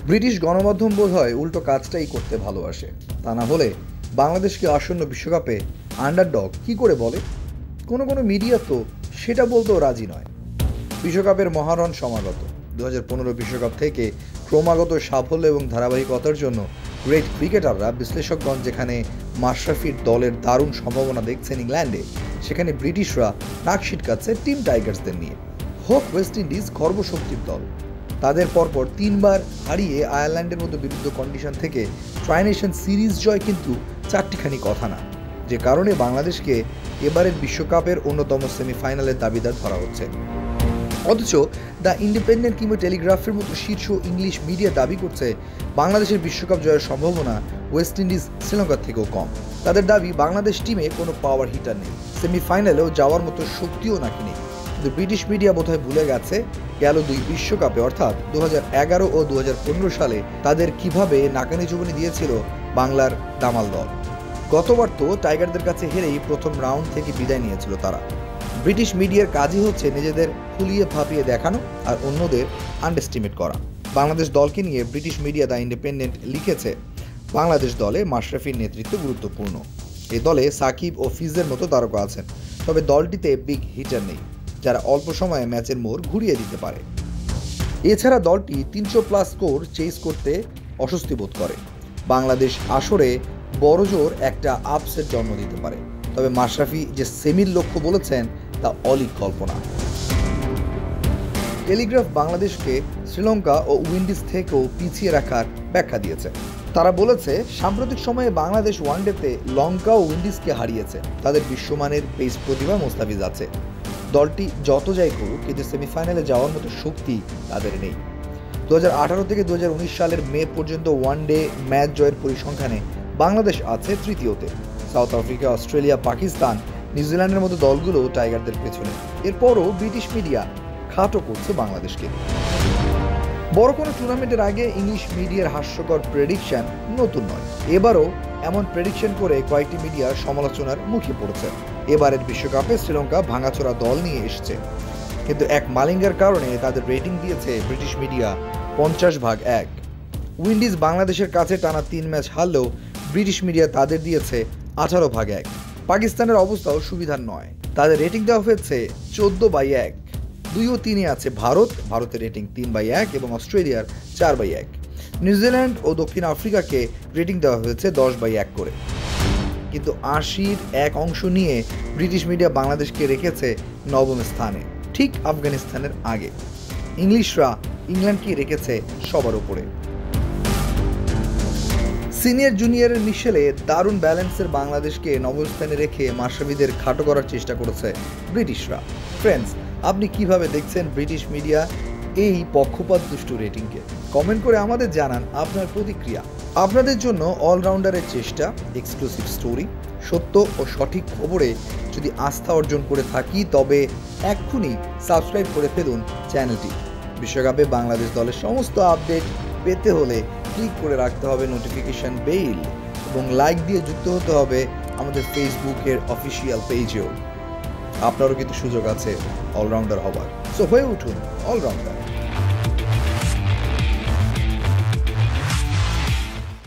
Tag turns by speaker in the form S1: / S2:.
S1: British গণমাধ্যম বোধহয় উল্টো কাজটাই করতে ভালোবাসে। তা না হলে বাংলাদেশকে আসন্ন বিশ্বকাপে আন্ডারডগ কি করে বলে? কোনো কোনো মিডিয়া তো সেটা বলতেও রাজি নয়। বিশ্বকাপের মহারণ সমাগত। 2015 বিশ্বকাপ থেকে ক্রমাগত সাফল্য এবং ধারাবাহিকতার জন্য গ্রেট ক্রিকেটাররা, বিশ্লেষকগণ যেখানে মাশরাফির দলের দারুণ সম্ভাবনা দেখছেন ইংল্যান্ডে, সেখানে ব্রিটিশরা নাক সিটকাচ্ছে টিম টাইগার্সদের নিয়ে। হোক ওয়েস্ট ইন্ডিজ খর্বশক্তির দল, তাদের পরপর 3 বার হারিয়ে আয়ারল্যান্ডের মতো বিরুদ্ধ কন্ডিশন থেকে ট্রাইনেশন সিরিজ জয় কিন্তু চারটিখানি কথা না, যে কারণে বাংলাদেশকে এবারের বিশ্বকাপের অন্যতম সেমিফাইনালের দাবিদার ধরা হচ্ছে। অথচ দ্য ইন্ডিপেন্ডেন্ট কিংবা টেলিগ্রাফের মতো শীর্ষ ইংলিশ মিডিয়া দাবি করছে বাংলাদেশের বিশ্বকাপ জয়ের সম্ভাবনা ওয়েস্ট ইন্ডিজ শ্রীলঙ্কার থেকেও কম। তাদের দাবি বাংলাদেশ টিমে কোনো পাওয়ার হিটার নেই, সেমিফাইনালেও যাওয়ার মতো শক্তিও নাকি নেই। কিন্তু ব্রিটিশ মিডিয়া বোধহয় ভুলে গেছে গেল 2 বিশ্বকাপে অর্থাৎ 2011 ও 2015 সালে তাদের কিভাবে নাকানি চুবানি দিয়েছিল বাংলার দামাল দল। গতবার তো টাইগারদের কাছে হেরেই প্রথম রাউন্ড থেকে বিদায় নিয়েছিল তারা। ব্রিটিশ মিডিয়ার কাজই হচ্ছে নিজেদের ফুলিয়ে ফাঁপিয়ে দেখানো আর অন্যদের আন্ডারএস্টিমেট করা। বাংলাদেশ দলকে নিয়ে ব্রিটিশ মিডিয়া দ্য ইন্ডিপেন্ডেন্ট লিখেছে, বাংলাদেশ দলে মাশরাফির নেতৃত্ব গুরুত্বপূর্ণ। এই দলে সাকিব ও ফিজের মতো তারকা আছেন, তবে দলটিতে বিগ হিটার নেই যারা অল্প সময়ে ম্যাচের মোড় ঘুরিয়ে দিতে পারে। এছাড়া দলটি 300+ স্কোর চেস করতে অস্বস্তি বোধ করে। বাংলাদেশ আসরে বড়জোর একটা আপসেট জন্ম দিতে পারে, তবে মাশরাফি যে সেমির লক্ষ্য বলেছেন তা অলীক কল্পনা। টেলিগ্রাফ বাংলাদেশকে শ্রীলঙ্কা ও উইন্ডিজ থেকেও পিছিয়ে রাখার ব্যাখ্যা দিয়েছে। তারা বলেছে, সাম্প্রতিক সময়ে বাংলাদেশ ওয়ানডেতে লঙ্কা ও উইন্ডিজকে হারিয়েছে। তাদের বিশ্বমানের পেস প্রতিভা মোস্তাফিজ আছে। দলটি যত যাই করুক, কিন্তু সেমিফাইনালে যাওয়ার মতো শক্তি তাদের নেই। 2018 থেকে 2019 সালের মে পর্যন্ত ওয়ানডে ম্যাচ জয়ের পরিসংখ্যানে বাংলাদেশ আছে তৃতীয়তে। সাউথ আফ্রিকা, অস্ট্রেলিয়া, পাকিস্তান, নিউজিল্যান্ডের মতো দলগুলো টাইগারদের পেছনে। এরপরও ব্রিটিশ মিডিয়া খাটো করছে বাংলাদেশকে। বড় কোনো টুর্নামেন্টের আগে ইংলিশ মিডিয়ার হাস্যকর প্রেডিকশন নতুন নয়। এবারও এমন প্রেডিকশন করে কয়েকটি মিডিয়া সমালোচনার মুখে পড়েছে। এবারের বিশ্বকাপে শ্রীলঙ্কা ভাঙাচোরা দল নিয়ে এসেছে, কিন্তু এক মালিঙ্গার কারণে তাদের রেটিং দিয়েছে ব্রিটিশ মিডিয়া 50/1। উইন্ডিজ বাংলাদেশের কাছে টানা 3 ম্যাচ হারলেও ব্রিটিশ মিডিয়া তাদের দিয়েছে 18/1। পাকিস্তানের অবস্থাও সুবিধার নয়, তাদের রেটিং দেওয়া হয়েছে 14/1। 2 ও 3-এ আছে ভারতের রেটিং 3/1 এবং অস্ট্রেলিয়ার 4/1। নিউজিল্যান্ড ও দক্ষিণ আফ্রিকাকে রেটিং দেওয়া হয়েছে 10/1 করে। কিন্তু 80-র 1 অংশ নিয়ে ব্রিটিশ মিডিয়া বাংলাদেশকে রেখেছে 9ম স্থানে, ঠিক আফগানিস্তানের আগে। ইংলিশরা ইংল্যান্ডকে রেখেছে সবার উপরে। সিনিয়র জুনিয়রের মিশেলে দারুণ ব্যালেন্সের বাংলাদেশকে 9ম স্থানে রেখে মাশরাফিদের খাটো করার চেষ্টা করেছে ব্রিটিশরা। ফ্রেন্ডস, আপনি কিভাবে দেখছেন ব্রিটিশ মিডিয়া এই পক্ষপাত দুষ্টু রেটিংকে? কমেন্ট করে আমাদের জানান আপনার প্রতিক্রিয়া। আপনাদের জন্য অলরাউন্ডারের চেষ্টা, এক্সক্লুসিভ স্টোরি, সত্য ও সঠিক খবরে যদি আস্থা অর্জন করে থাকি, তবে এক্ষুনি সাবস্ক্রাইব করে ফেলুন চ্যানেলটি। বিশ্বকাপে বাংলাদেশ দলের সমস্ত আপডেট পেতে হলে ক্লিক করে রাখতে হবে নোটিফিকেশন বেল এবং লাইক দিয়ে যুক্ত হতে হবে আমাদের ফেসবুকের অফিসিয়াল পেজেও। আপনারও কিন্তু সুযোগ আছে অলরাউন্ডার হবার, সো হয়ে উঠুন অলরাউন্ডার।